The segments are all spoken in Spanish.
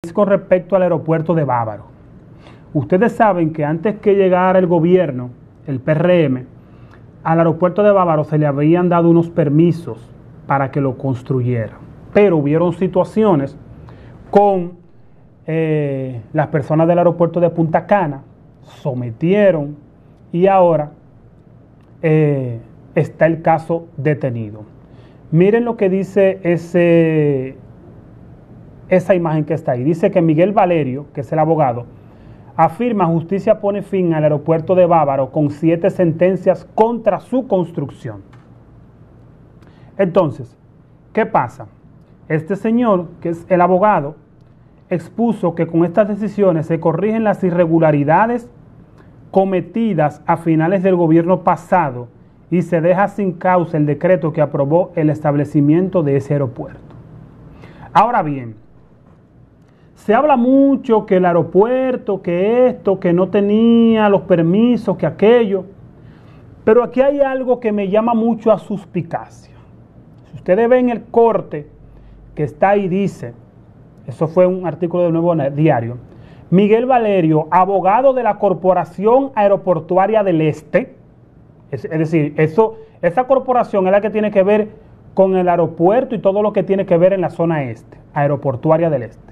con respecto al aeropuerto de Bávaro. Ustedes saben que antes que llegara el gobierno, el PRM, al aeropuerto de Bávaro se le habían dado unos permisos para que lo construyera. Pero hubieron situaciones con las personas del aeropuerto de Punta Cana, sometieron y ahora está el caso detenido. Miren lo que dice esa imagen que está ahí. Dice que Miguel Valerio, que es el abogado, afirma: justicia pone fin al aeropuerto de Bávaro con 7 sentencias contra su construcción. Entonces, ¿qué pasa? Este señor, que es el abogado, expuso que con estas decisiones se corrigen las irregularidades cometidas a finales del gobierno pasado y se deja sin causa el decreto que aprobó el establecimiento de ese aeropuerto. Ahora bien, se habla mucho que el aeropuerto, que esto, que no tenía los permisos, que aquello, pero aquí hay algo que me llama mucho a suspicacia. Si ustedes ven el corte que está ahí, dice, eso fue un artículo del Nuevo Diario, Miguel Valerio, abogado de la Corporación Aeroportuaria del Este, es decir, esa corporación es la que tiene que ver con el aeropuerto y todo lo que tiene que ver en la zona este, aeroportuaria del Este.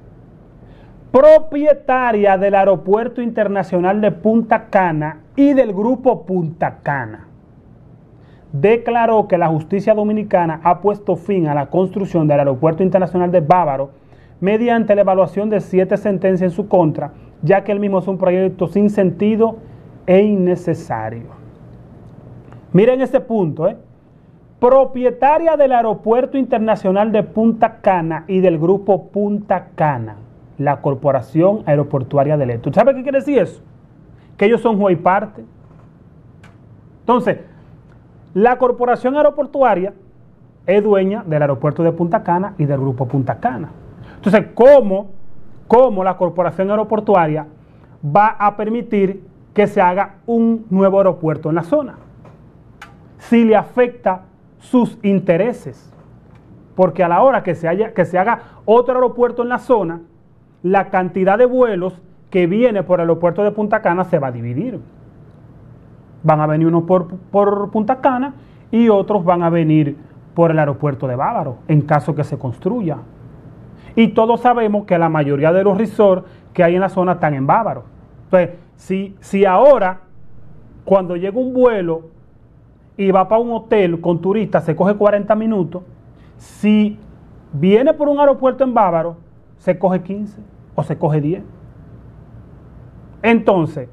Propietaria del Aeropuerto Internacional de Punta Cana y del Grupo Punta Cana, declaró que la justicia dominicana ha puesto fin a la construcción del Aeropuerto Internacional de Bávaro mediante la evaluación de 7 sentencias en su contra, ya que el mismo es un proyecto sin sentido e innecesario. Miren ese punto, propietaria del Aeropuerto Internacional de Punta Cana y del Grupo Punta Cana, la Corporación Aeroportuaria del Este. ¿Usted sabe qué quiere decir eso? Que ellos son juez y parte. Entonces, la Corporación Aeroportuaria es dueña del aeropuerto de Punta Cana y del Grupo Punta Cana. Entonces, ¿cómo la Corporación Aeroportuaria va a permitir que se haga un nuevo aeropuerto en la zona? Si le afecta sus intereses. Porque a la hora que se haga otro aeropuerto en la zona, la cantidad de vuelos que viene por el aeropuerto de Punta Cana se va a dividir. Van a venir unos por Punta Cana y otros van a venir por el aeropuerto de Bávaro, en caso que se construya. Y todos sabemos que la mayoría de los resorts que hay en la zona están en Bávaro. Entonces, si ahora, cuando llega un vuelo y va para un hotel con turistas, se coge 40 minutos, si viene por un aeropuerto en Bávaro, se coge 15 o se coge 10. Entonces,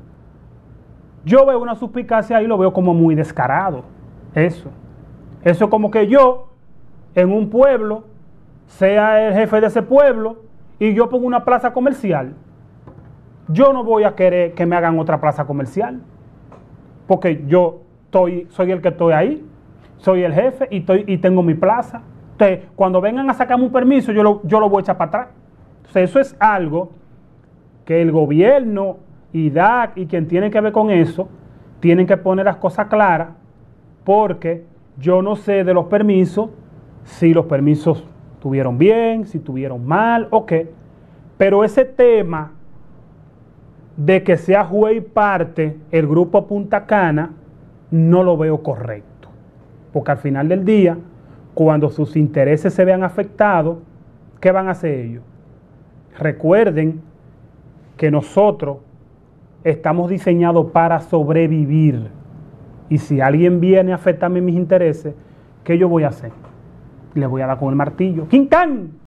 yo veo una suspicacia ahí, lo veo como muy descarado. Eso es como que yo, en un pueblo, sea el jefe de ese pueblo y yo pongo una plaza comercial. Yo no voy a querer que me hagan otra plaza comercial, porque yo soy el que estoy ahí, soy el jefe y tengo mi plaza. Entonces, cuando vengan a sacarme un permiso, yo lo voy a echar para atrás. Entonces, eso es algo que el gobierno, IDAC y quien tiene que ver con eso, tienen que poner las cosas claras, porque yo no sé de los permisos, si los permisos tuvieron bien, si tuvieron mal o qué, pero ese tema de que sea juez y parte el Grupo Punta Cana, no lo veo correcto, porque al final del día, cuando sus intereses se vean afectados, ¿qué van a hacer ellos? Recuerden que nosotros estamos diseñados para sobrevivir, y si alguien viene a afectarme mis intereses, ¿qué yo voy a hacer? Le voy a dar con el martillo. ¡Quincán!